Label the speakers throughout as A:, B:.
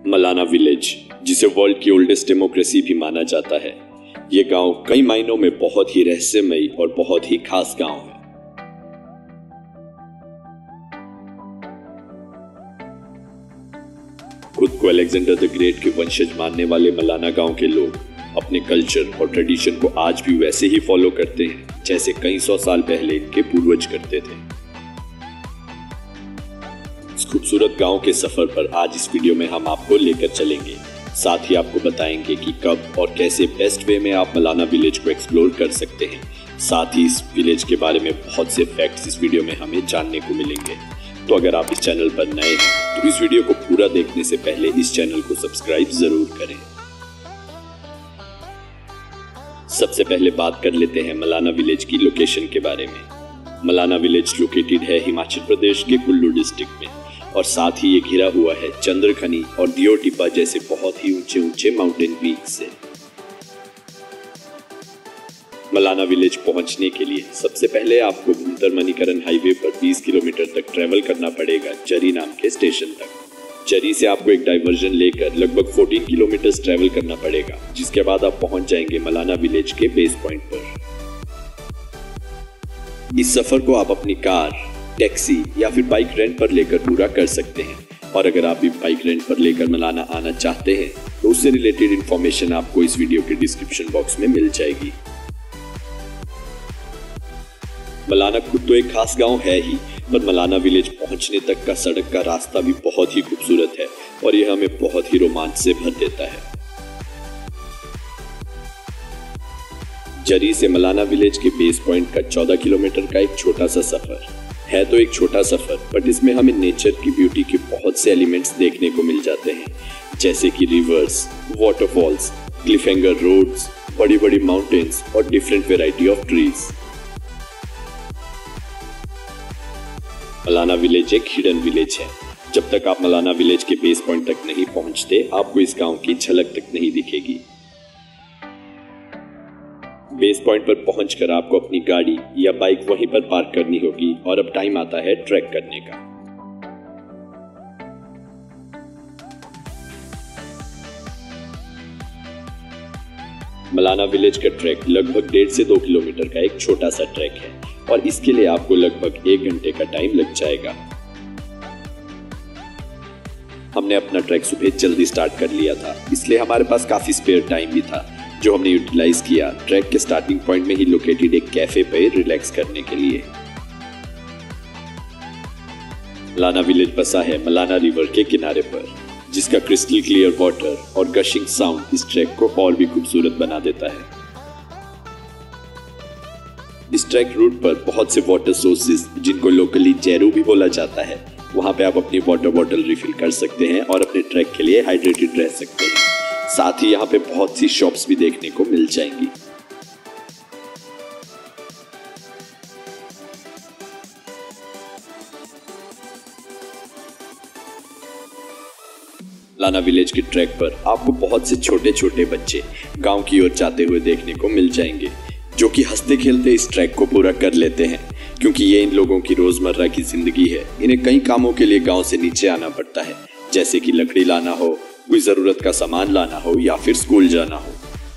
A: Malana village, जिसे world की oldest democracy भी माना जाता है, ये गांव कई मायनों में बहुत ही रहस्यमयी और बहुत ही खास गांव है। खुद को अलेक्जेंडर द ग्रेट के वंशज मानने वाले मलाना गांव के लोग अपने कल्चर और ट्रेडिशन को आज भी वैसे ही फॉलो करते हैं जैसे कई सौ साल पहले इनके पूर्वज करते थे। इस खूबसूरत गांव के सफर पर आज इस वीडियो में हम आपको लेकर चलेंगे। साथ ही आपको बताएंगे कि कब और कैसे बेस्ट वे में आप मलाना विलेज को एक्सप्लोर कर सकते हैं। साथ ही इस विलेज के बारे में बहुत से फैक्ट्स इस वीडियो में हमें जानने को मिलेंगे। तो अगर आप इस चैनल पर नए हैं तो इस वीडियो को पूरा देखने से पहले इस चैनल को सब्सक्राइब जरूर करें। सबसे पहले बात कर लेते हैं मलाना विलेज की लोकेशन के बारे में। मलाना विलेज लोकेटेड है हिमाचल प्रदेश के कुल्लू डिस्ट्रिक्ट में और साथ ही ये घिरा हुआ है चंद्रखनी और दियो टिब्बा जैसे बहुत ही ऊंचे ऊंचे माउंटेन पीक से। मलाना विलेज पहुंचने के लिए सबसे पहले आपको भुंतर मणिकरण हाईवे पर 20 किलोमीटर तक ट्रेवल करना पड़ेगा जरी नाम के स्टेशन तक। जरी से आपको एक डाइवर्जन लेकर लगभग 14 किलोमीटर ट्रेवल करना पड़ेगा, जिसके बाद आप पहुंच जाएंगे मलाना विलेज के बेस पॉइंट पर। इस सफर को आप अपनी कार, टैक्सी या फिर बाइक रेंट पर लेकर पूरा कर सकते हैं। और अगर आप भी बाइक रेंट पर लेकर मलाना आना चाहते हैं तो उससे रिलेटेड इंफॉर्मेशन आपको इस वीडियो के डिस्क्रिप्शन बॉक्स में मिल जाएगी। मलाना खुद तो एक खास गांव है ही, पर मलाना विलेज पहुंचने तक का सड़क का रास्ता भी बहुत ही खूबसूरत है और यह हमें बहुत ही रोमांच से भर देता है। जरी से मलाना विलेज के बेस पॉइंट का 14 किलोमीटर का एक छोटा सा सफर है। तो एक छोटा सफर, बट इसमें हमें नेचर की ब्यूटी के बहुत से एलिमेंट्स देखने को मिल जाते हैं, जैसे कि रिवर्स, वाटरफॉल्स, क्लिफहैंगर रोड्स, बड़ी बड़ी माउंटेन्स और different variety of trees. Malana village एक हिडन विलेज है। जब तक आप मलाना विलेज के बेस पॉइंट तक नहीं पहुंचते, आपको इस गांव की झलक तक नहीं दिखेगी। बेस पॉइंट पर पहुंचकर आपको अपनी गाड़ी या बाइक वहीं पर पार्क करनी होगी और अब टाइम आता है ट्रैक करने का। मलाना विलेज का ट्रैक लगभग 1.5 से 2 किलोमीटर का एक छोटा सा ट्रैक है और इसके लिए आपको लगभग 1 घंटे का टाइम लग जाएगा। हमने अपना ट्रैक सुबह जल्दी स्टार्ट कर लिया था, इसलिए हमारे पास काफी स्पेयर टाइम भी था, जो हमने यूटिलाइज किया ट्रैक के स्टार्टिंग पॉइंट में ही लोकेटेड एक कैफे पे रिलैक्स करने के लिए। मलाना विलेज बसा है मलाना रिवर के किनारे पर, जिसका क्रिस्टल क्लियर वाटर और गशिंग साउंड इस ट्रैक को और भी खूबसूरत बना देता है। इस ट्रैक रूट पर बहुत से वाटर सोर्सेज, जिनको लोकली जैरू भी बोला जाता है, वहां पे आप अपनी वाटर बॉटल रिफिल कर सकते हैं और अपने ट्रैक के लिए हाइड्रेटेड रह सकते हैं। साथ ही यहाँ पे बहुत सी शॉप्स भी देखने को मिल जाएंगी। मलाना विलेज के ट्रैक पर आपको बहुत से छोटे छोटे बच्चे गांव की ओर जाते हुए देखने को मिल जाएंगे, जो कि हंसते खेलते इस ट्रैक को पूरा कर लेते हैं, क्योंकि ये इन लोगों की रोजमर्रा की जिंदगी है। इन्हें कई कामों के लिए गांव से नीचे आना पड़ता है, जैसे कि लकड़ी लाना हो, कोई जरूरत का सामान लाना हो या फिर स्कूल जाना हो।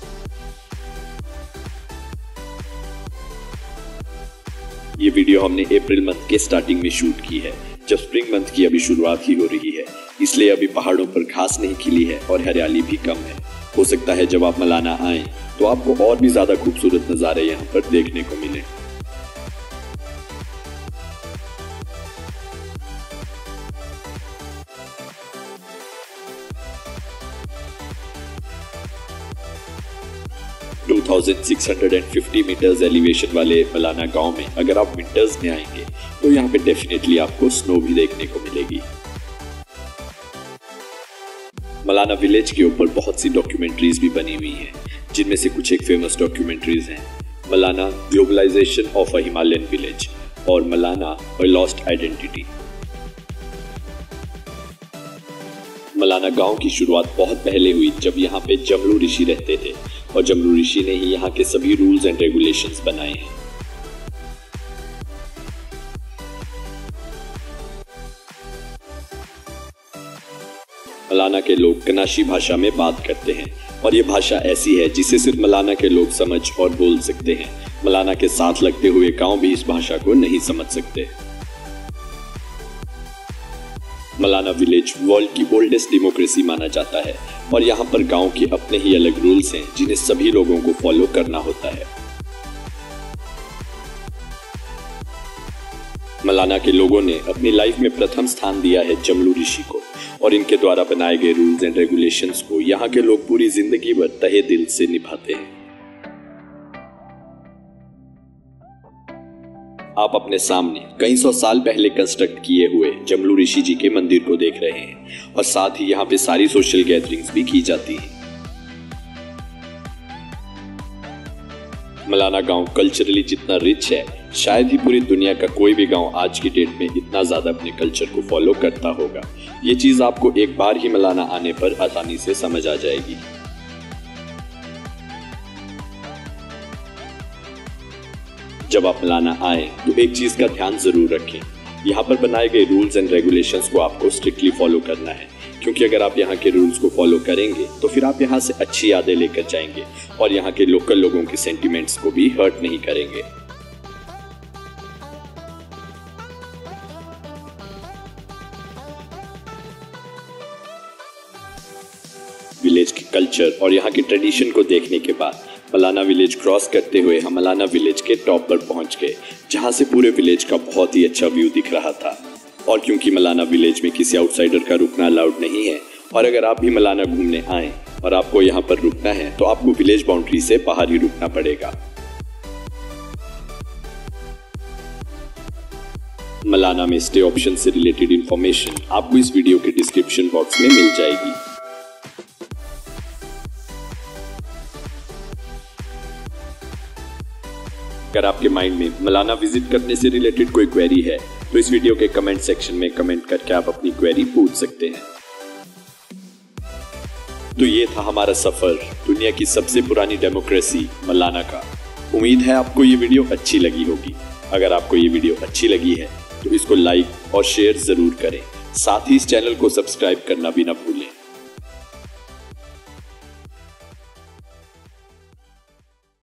A: ये वीडियो हमने अप्रैल मंथ के स्टार्टिंग में शूट की है, जब स्प्रिंग मंथ की अभी शुरुआत ही हो रही है, इसलिए अभी पहाड़ों पर घास नहीं खिली है और हरियाली भी कम है। हो सकता है जब आप मलाना आए तो आपको और भी ज्यादा खूबसूरत नजारे यहाँ पर देखने को मिले। टू 2650 मीटर्स एलिवेशन वाले मलाना गांव में अगर आप विंटर्स में आएंगे तो यहाँ पे डेफिनेटली आपको स्नो भी देखने को मिलेगी। मलाना विलेज के ऊपर बहुत सी डॉक्यूमेंट्रीज भी बनी हुई हैं, जिनमें से कुछ एक फेमस डॉक्यूमेंट्रीज हैं Malana globalisation of a Himalayan village और Malana a lost identity. Malana गांव की शुरुआत बहुत पहले हुई, जब यहाँ पे जमलू ऋषि रहते थे और जमलू ऋषि ने ही यहाँ के सभी रूल्स एंड रेगुलेशंस बनाए हैं। मलाना के लोग कनाशी भाषा में बात करते हैं और ये भाषा ऐसी है जिसे सिर्फ मलाना के लोग समझ और बोल सकते हैं। मलाना के साथ लगते हुए गांव भी इस भाषा को नहीं समझ सकते। मलाना विलेज वर्ल्ड की ओल्डेस्ट डेमोक्रेसी माना जाता है और यहाँ पर गांव के अपने ही अलग रूल्स हैं जिन्हें सभी लोगों को फॉलो करना होता है। मलाना के लोगों ने अपनी लाइफ में प्रथम स्थान दिया है जमलू ऋषि को और इनके द्वारा बनाए गए रूल्स एंड रेगुलेशंस को यहाँ के लोग पूरी जिंदगी भर तहे दिल से निभाते हैं। आप अपने सामने कई सौ साल पहले कंस्ट्रक्ट किए हुए जमलू ऋषि जी के मंदिर को देख रहे हैं और साथ ही यहाँ पे सारी सोशल गैदरिंग्स भी की जाती हैं। मलाना गांव कल्चरली जितना रिच है, शायद ही पूरी दुनिया का कोई भी गांव आज की डेट में इतना ज्यादा अपने कल्चर को फॉलो करता होगा। ये चीज आपको एक बार ही मलाना आने पर आसानी से समझ आ जाएगी। जब आप मलाना आए तो एक चीज का ध्यान जरूर रखें, यहाँ पर बनाए गए रूल्स एंड रेगुलेशंस को आपको स्ट्रिक्टली फॉलो करना है, क्योंकि अगर आप यहाँ के रूल्स को फॉलो करेंगे तो फिर आप यहाँ से अच्छी यादें लेकर जाएंगे और यहाँ के लोकल लोगों के सेंटिमेंट्स को भी हर्ट नहीं करेंगे। विलेज के कल्चर और यहाँ के ट्रेडिशन को देखने के बाद मलाना विलेज क्रॉस करते हुए हम मलाना विलेज के टॉप पर पहुंच गए, जहां से पूरे विलेज का बहुत ही अच्छा व्यू दिख रहा था। और क्योंकि मलाना विलेज में किसी आउटसाइडर का रुकना अलाउड नहीं है और अगर आप भी मलाना घूमने आए और आपको यहाँ पर रुकना है तो आपको विलेज बाउंड्री से बाहर ही रुकना पड़ेगा। मलाना में स्टे ऑप्शन से रिलेटेड इंफॉर्मेशन आपको इस वीडियो के डिस्क्रिप्शन बॉक्स में मिल जाएगी। अगर आपके माइंड में मलाना विजिट करने से रिलेटेड कोई क्वेरी है तो इस वीडियो के कमेंट सेक्शन में कमेंट करके आप अपनी क्वेरी पूछ सकते हैं। तो ये था हमारा सफर दुनिया की सबसे पुरानी डेमोक्रेसी मलाना का। उम्मीद है आपको ये वीडियो अच्छी लगी होगी। अगर आपको ये वीडियो अच्छी लगी है तो इसको लाइक और शेयर जरूर करें, साथ ही इस चैनल को सब्सक्राइब करना भी ना भूलें।